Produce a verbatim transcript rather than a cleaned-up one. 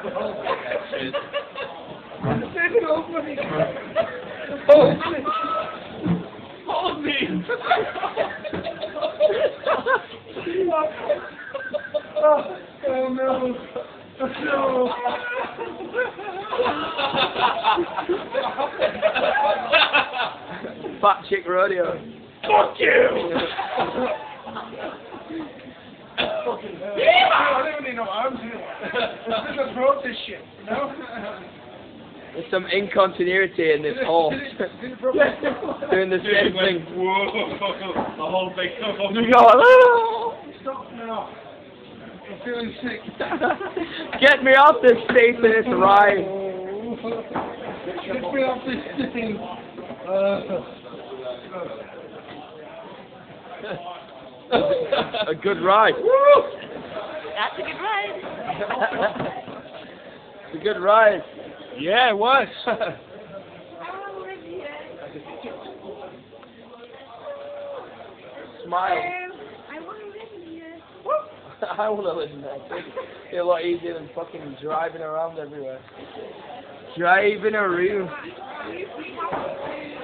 Take it over me. Hold me. Hold me. Oh, oh no. No. Fat chick rodeo. Fuck you! Fucking hell. I don't even need no arms anymore. This is a protest shit, you know? There's some incontinuity in this hall. Doing the same thing. Whoa, the whole thing. You go, "Ah!" Stop now. I'm feeling sick. Get me off this Satanist ride. Get me off this thing. Uh, A good ride. That's a good ride. It's a good ride. yeah, it was. I want to live here. Smile. Um, I want to live here. I want to live in there. It's a lot easier than fucking driving around everywhere. Driving around.